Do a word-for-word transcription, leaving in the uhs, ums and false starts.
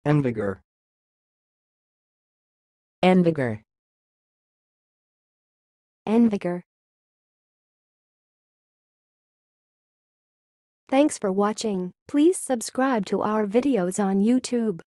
envigor, envigor, envigor. Thanks for watching. Please subscribe to our videos on YouTube.